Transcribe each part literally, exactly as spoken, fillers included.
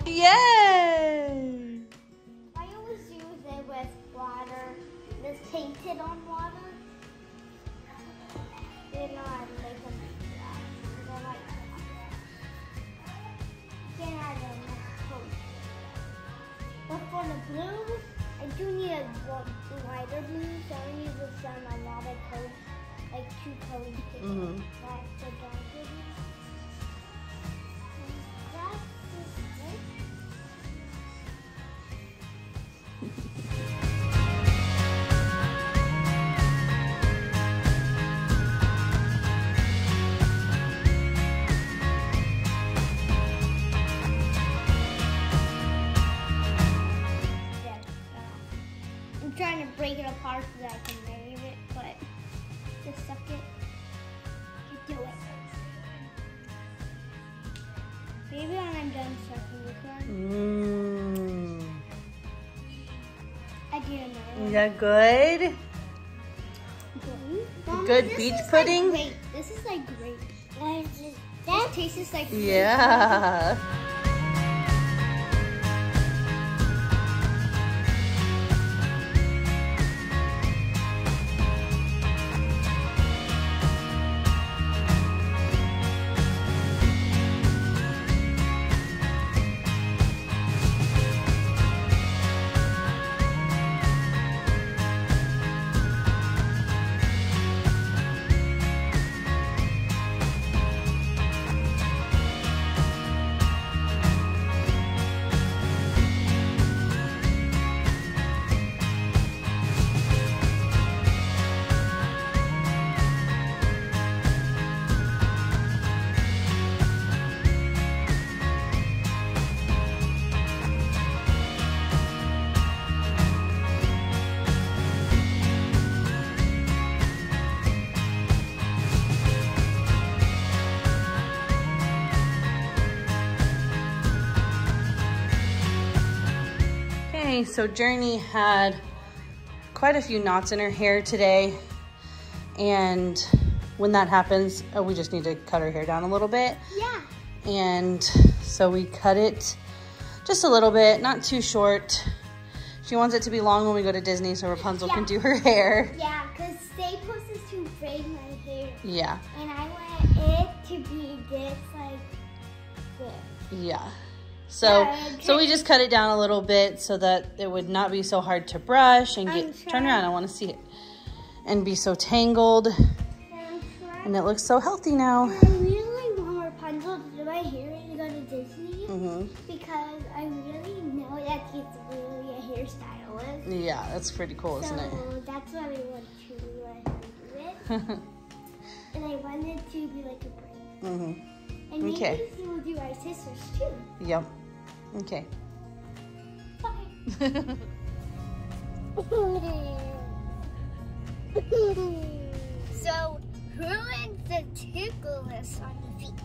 Yay! I always use it with water. It's painted on water. Then I make them like that. Then I then I make coat. But for the blue, I do need a lighter blue, so I need to send a lot of coats, like two coats. Mm-hmm. That's the darker blue. That's just it. I'm trying to break it apart so that I can marry it, but just suck it. You do it. Maybe when I'm done sucking this one, Mmm. I didn't know. Is that good? Mom, Good this beach is pudding? Like grape. This is like grape. That tastes like grape. Yeah. Okay, so Journey had quite a few knots in her hair today, and when that happens, oh, we just need to cut her hair down a little bit. Yeah. And so we cut it just a little bit, not too short. She wants it to be long when we go to Disney so Rapunzel Yeah. can do her hair. Yeah, because Staples is to braid my hair. Yeah, And I want it to be this, like, this. yeah. So, Yeah, so we just cut it down a little bit so that it would not be so hard to brush and I'm get, turn trying. around, I want to see it, and be so tangled. And I'm trying. And it looks so healthy now. I really want Rapunzel to do my hair and go to Disney Mm-hmm. because I really know that it's really a hairstylist. Yeah, that's pretty cool, isn't it? So that's why we want to let her do it. And I wanted to be like a braid. Mm-hmm. And maybe Okay. we will do our sisters too. Yep. Okay. Bye. So, who wins the tickless on the feet?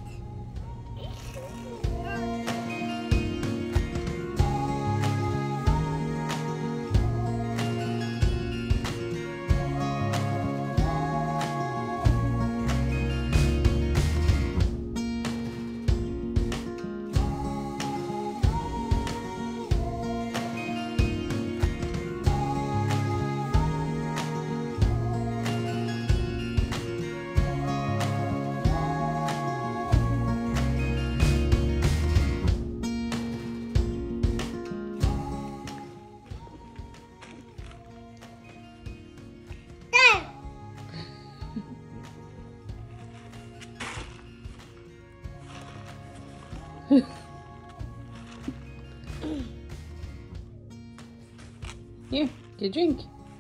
Here, get a drink.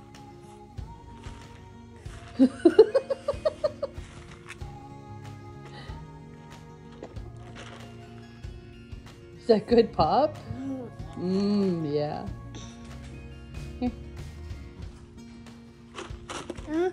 Is that good pop? Mmm, yeah. Here. Huh?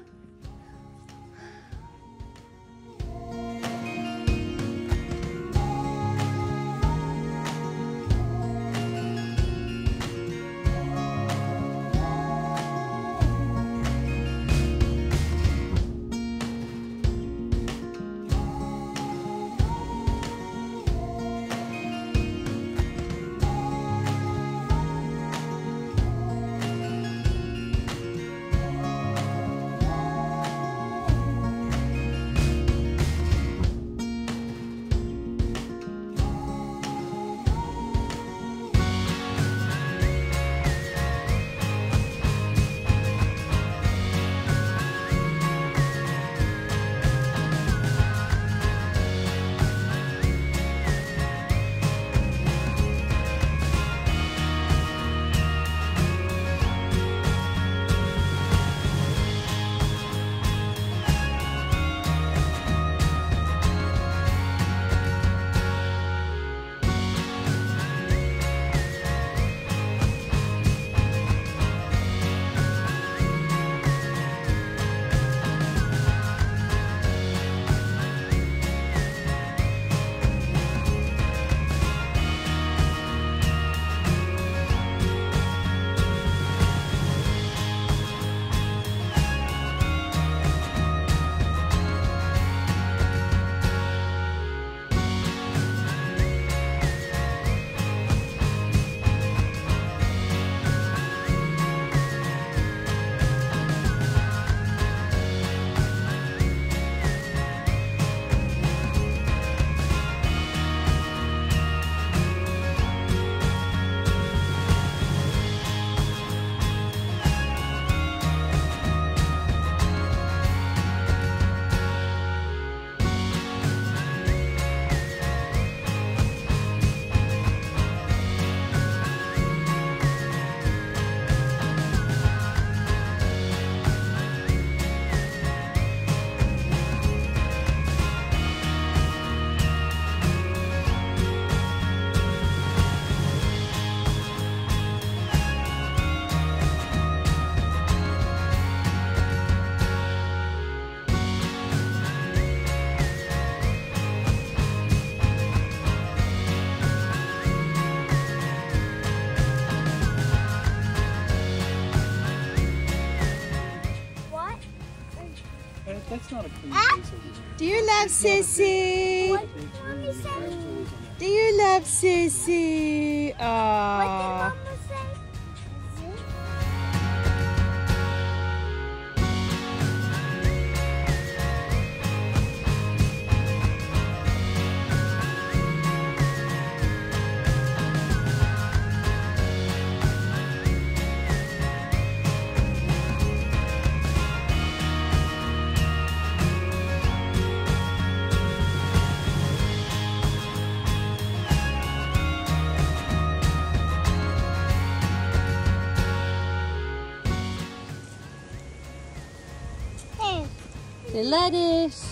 Do you love Sissy? What did Mommy say? Do you love Sissy? Aww. What did Mama say? The lettuce.